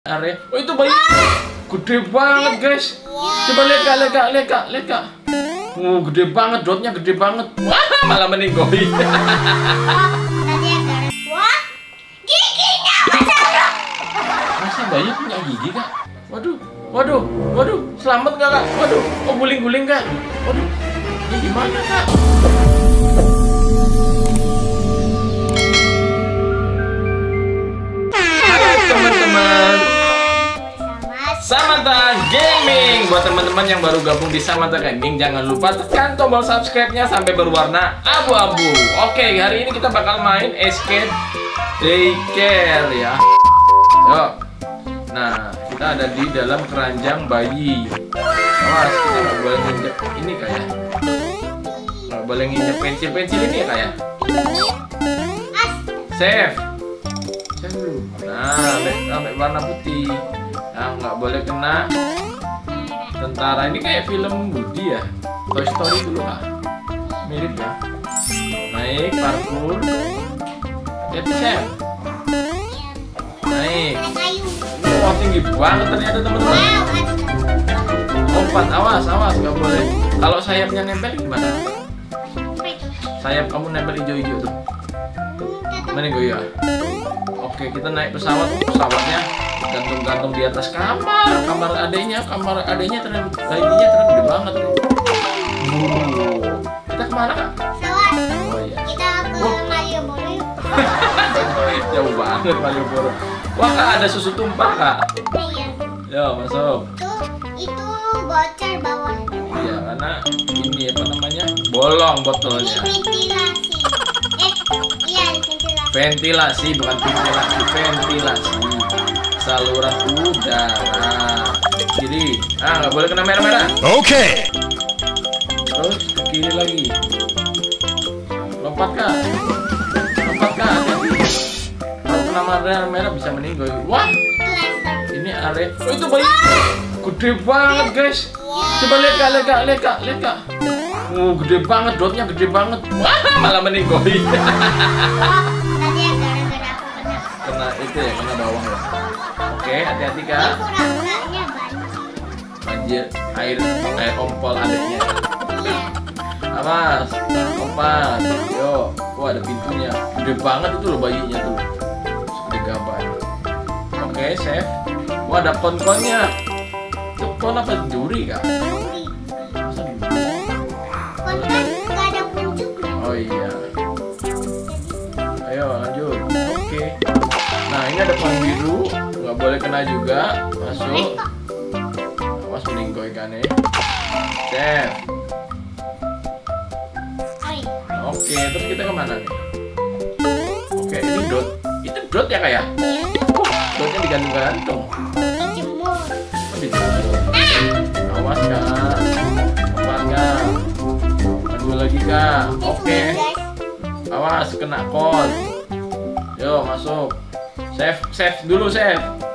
Are, oh itu bayi gede banget guys. Coba lihat kak. Gede banget, dotnya gede banget. Wah, malah meninggoy. Wah, giginya Masa bayi punya gigi kak? Waduh, selamat nggak kak? Waduh, oh guling-guling kak? Waduh, ini gimana kak? Teman-teman, Samantha Gaming. Buat teman-teman yang baru gabung di Samantha Gaming, jangan lupa tekan tombol subscribe-nya sampai berwarna abu-abu. Oke, hari ini kita bakal main Escape Daycare ya. Yuk. Nah, kita ada di dalam keranjang bayi. Awas, kita nggak boleh nginjek ini kayak. Nggak boleh nginjek pensil ini ya kayak. Save. Nah, sampai warna putih. Nah, nggak boleh kena tentara. Ini kayak film Woody ya, Toy Story dulu kak. Mirip ya. Naik parkour. Lihat Chef. Naik. Wah, tinggi banget ternyata teman-teman. Lompat, awas, nggak boleh. Kalau sayapnya nempel gimana? Sayap kamu nempel hijau-hijau tuh. Mana gue ya? Oke, kita naik pesawat. Pesawatnya gantung-gantung di atas kamar adanya ternyata bayinya ternyata gede banget. Kita kemana kak? pesawat. Oh iya. Kita ke Malioboro. Jauh banget Malioboro. Wah kak, ada susu tumpah kak. Iya. Yo masuk. Itu bocor bawah. Iya, karena ini apa namanya, bolong botolnya. Ventilasi. Iya ventilasi. Ventilasi, bukan ventilasi. Saluran udara. Kiri. Nggak boleh kena merah-merah. Oke. Terus ke kiri lagi. Lompat kak. Hati-hati. Kalau kena merah bisa meninggal. Wah, Laser. ini area. Oh itu bayi gede banget guys. Coba lihat kak. Gede banget, dotnya gede banget. Wah, malah meninggoy. Tadi gara-gara aku Kena itu ya, kena bawang ya. Oke, hati-hati kak. pura-puranya banyak. Banjir air kompol adanya. Iya. Awas, kompas. Yo, wah ada pintunya. Gede banget itu loh bayinya tuh. Segede gaban. Oke, save. Wah ada kon-konnya. Itu kon apa duri kak? Masa duri? Konten nggak ada puncuknya. Oh iya. Ayo lanjut. Oke. Nah ini ada pohon biru, nggak boleh kena juga. Masuk. Awas meninggoy kan ya. Save. Oke, terus kita kemana nih? Oke, ini dot. Itu dot ya kayak? Dotnya digantung-gantung. Dijemur. Oh, dijemur. Awas kak. Lompat kak. Maju lagi kak. Oke. Awas kena kon. Yo masuk. Save dulu save.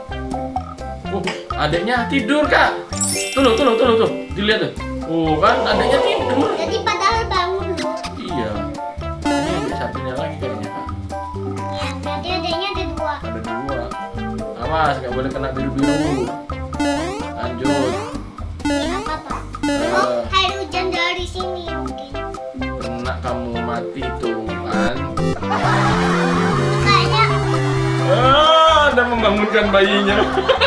Adiknya tidur kak. Tuh. Dilihat tuh. Kan adiknya tidur. Jadi padahal bangun loh. Iya. Ini ada satunya lagi kayaknya kak. Ya, berarti adanya ada dua. Ada dua. Awas nggak boleh kena biru. Lanjut. Ini apa? Oh, air hujan dari sini mungkin. Kena kamu mati tuh kan. Kayaknya Ada membangunkan bayinya.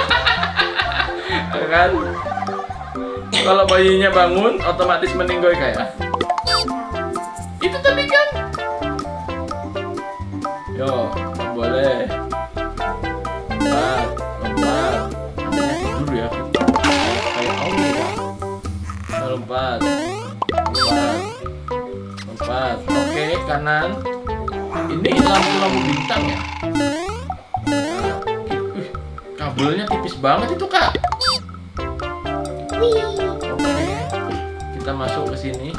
Kan? Kalau bayinya bangun, otomatis meninggoy kayak. Itu tadi kan. Yo, nggak boleh. Lompat. Adanya tidur ya. Kayak Auli ya. Lompat. Oke, kanan. Ini lampu bintang ya. Kabelnya tipis banget itu kak. Oke, kita masuk ke sini.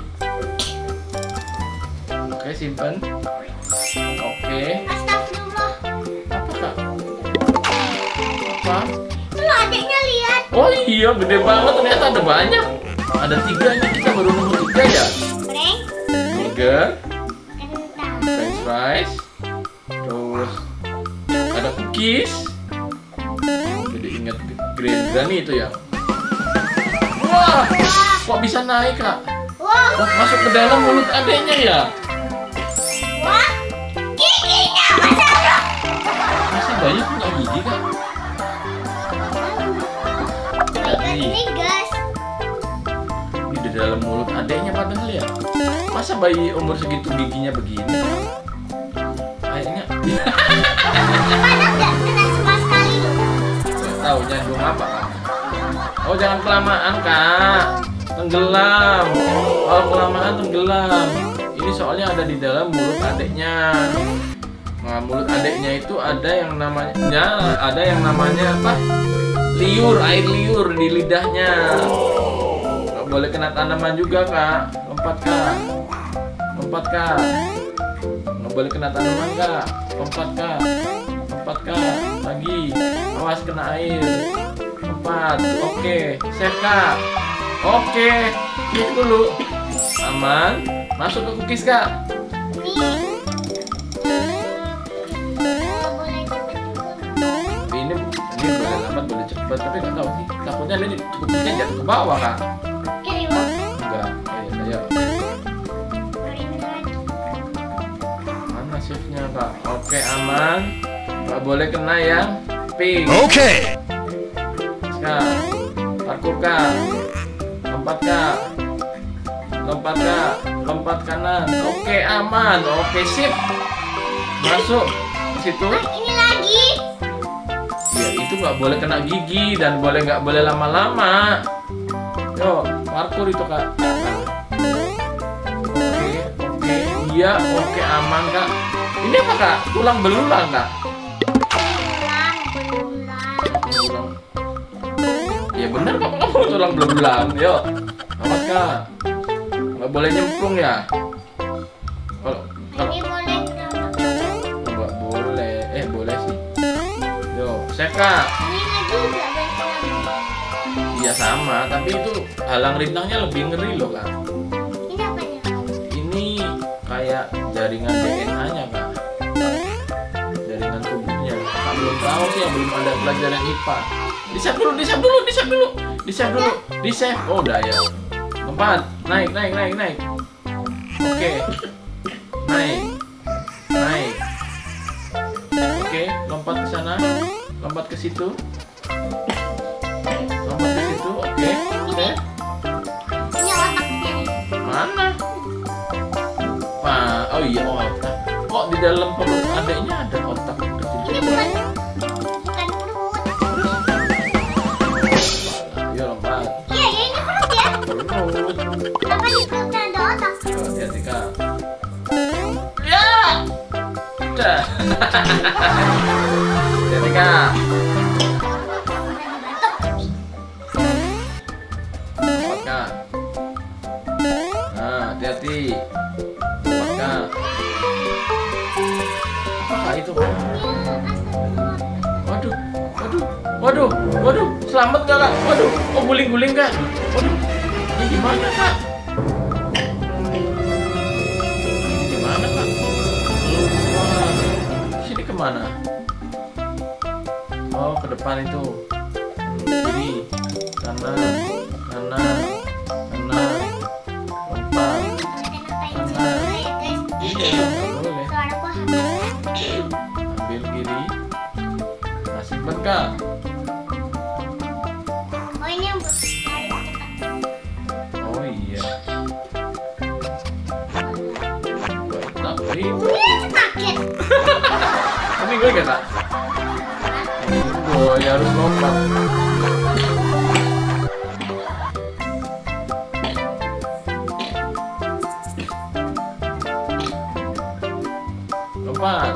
Oke, simpan. Oke, astagfirullah. apa kak? Apa? Tuh adiknya lihat. Oh iya, gede banget ternyata ada banyak. Ada 3 ini, kita baru nemu 3 ya. Breng, Burger, kentang. French fries, terus ada cookies. Gede inget Granny itu ya. Wah, kok bisa naik kak? Wah, Oh, masuk ke dalam mulut adeknya ya? wah, giginya besar. Masa bayi punya gigi kak? Ini gas. Ini di dalam mulut adeknya padahal ya. Masa bayi umur segitu giginya begini? Kayaknya Gimana nggak kena sama sekali? nggak tahu nyandung apa kak. Oh jangan kelamaan kak, tenggelam. Oh kelamaan tenggelam. Ini soalnya ada di dalam mulut adeknya. Nah mulut adeknya itu ada yang namanya apa? Liur, air liur di lidahnya. Nggak boleh kena tanaman juga kak. Lompat kak, lompat kak. Nggak boleh kena tanaman kak. Lompat kak, lompat kak. Lagi, awas kena air. Lompat, oke. Save kak. Oke, save dulu. Aman. Masuk ke cookies kak. Ini Ini boleh lambat, boleh cepat. Tapi nggak tahu sih. Takutnya ini cookiesnya jatuh ke bawah kak. kiri wah. Enggak. Ayo. Ini lagi. Mana shiftnya kak? Oke aman. Nggak boleh kena yang pink. Okay. Kak, parkur kak. Lompat kak. Lompat kak. Lompat kanan. Oke aman. Oke sip. Masuk ke situ. Ini lagi. Ya itu nggak boleh kena gigi dan nggak boleh lama-lama. Yo parkur itu kak. Oke oke. Iya oke aman kak. Ini apa kak? Tulang belulang kak? Berulang. Ya bener kok kamu tulang belulang. Yuk, awas kak. Nggak boleh nyemplung ya. Kalau Ini boleh nggak boleh, boleh sih. Yo, save kak. ini lagi nggak boleh kena. Iya sama, tapi itu halang rintangnya lebih ngeri loh kak. Ini apanya? Ini kayak jaringan DNA-nya kak. Jaringan tubuhnya. Kak belum tahu sih, yang belum ada pelajaran IPA. Di-save dulu, di-save dulu, di-save dulu. Di-save dulu, di-save. Oh udah ya. Lompat, naik. Oke. Naik. Oke, lompat ke sana. Lompat ke situ. Lompat ke situ. Oke. Save. Ini otaknya. Mana? Oh iya otak. Kok di dalam perut adeknya ada otak kecil? Ini bukan perut. Ayo lompat. Iya, ya ini perut ya. Perut. Kenapa di perutnya ada otak? Hati-hati kak. Ya. Udah. Hati-hati kak. Lompat kak. Nah, hati-hati. Lompat kak. Apa itu kak? Waduh, selamat gak kak? Waduh, oh guling-guling kak? Waduh, ini gimana kak? Gimana kak? Wah, sini kemana? Oh, ke depan itu. Kiri, kanan, lompat, kanan. Iya, nggak boleh. Suaraku habis. Ambil kiri. Nah, simpen kak. Oh ini yang cepat. Oh iya. Tapi Sakit. Tapi gue gak tak. Gue harus lompat. Lompat.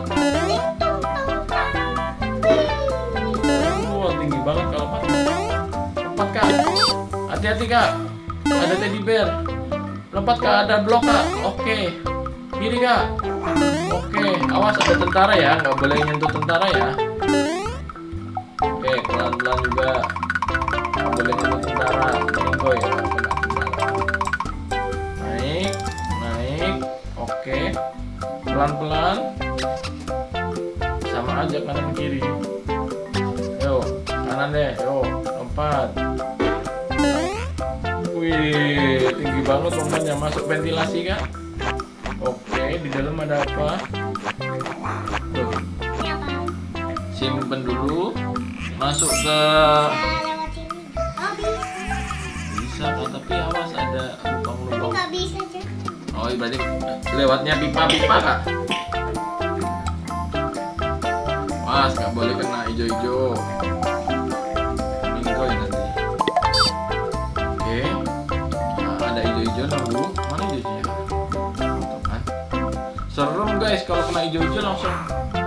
Tinggi banget kalau lompat. Lompat kak. Hati-hati kak. Ada teddy bear. Lompat kak. Ada blok kak. Oke. Kiri kak. Oke. Awas ada tentara ya. Nggak boleh nyentuh tentara ya. Oke. Pelan-pelan juga. Nggak boleh nyentuh tentara. Meninggoy ya. Naik. Oke. Pelan-pelan. Sama aja kanan kiri. Yo, kanan deh. dapat. Wih, tinggi banget rombonnya. Masuk ventilasi kan? Oke, di dalam ada apa? Tuh, Ini apa? simpen dulu. Masuk ke Lewat sini. Oh bisa. bisa kan, tapi awas ada Aku lubang-lubang. nggak bisa aja. Oh, berarti lewatnya pipa-pipa kak? Mas, nggak boleh kena hijau-hijau. Minggoy nanti. Oke. Nah, ada hijau-hijau dulu. Mana hijau-hijaunya? Tuh kan. Serem guys kalau kena hijau-hijau langsung.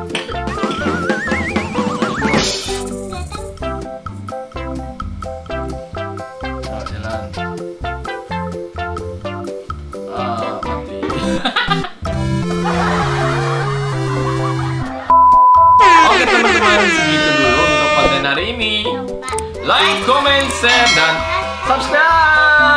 Nah, jalan. Mati. Oke teman-teman, segitu dulu untuk konten hari ini. Lupa. Like, comment, share, dan subscribe.